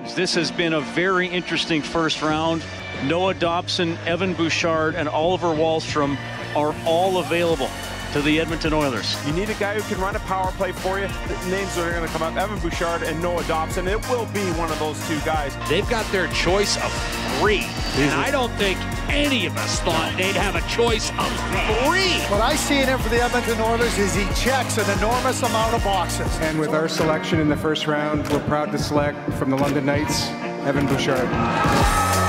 This has been a very interesting first round. Noah Dobson, Evan Bouchard, and Oliver Wahlstrom are all available to the Edmonton Oilers. You need a guy who can run a power play for you. The names that are going to come up, Evan Bouchard and Noah Dobson. It will be one of those two guys. They've got their choice of 3. And I don't think any of us thought they'd have a choice of 3. What I see in him for the Edmonton Oilers is he checks an enormous amount of boxes. And with our selection in the first round, we're proud to select from the London Knights, Evan Bouchard.